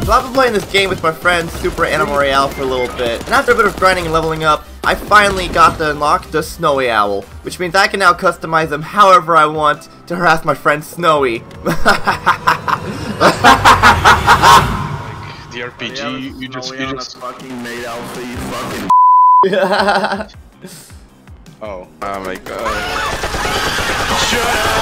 So I've been playing this game with my friend Super Animal Royale for a little bit, and after a bit of grinding and leveling up, I finally got to unlock the Snowy Owl, which means I can now customize him however I want to harass my friend Snowy. Like the RPG, you just fucking Maid outfit, you fucking. Oh my god. Shut up!